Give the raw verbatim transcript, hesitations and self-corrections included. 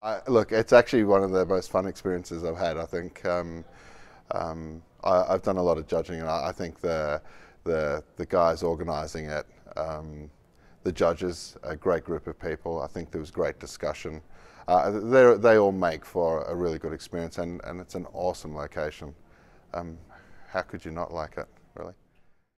I, look, it's actually one of the most fun experiences I've had. I think um, um, I, I've done a lot of judging, and I, I think the the the guys organising it, um, the judges, a great group of people. I think there was great discussion. Uh, they they all make for a really good experience, and and it's an awesome location. Um, how could you not like it, really?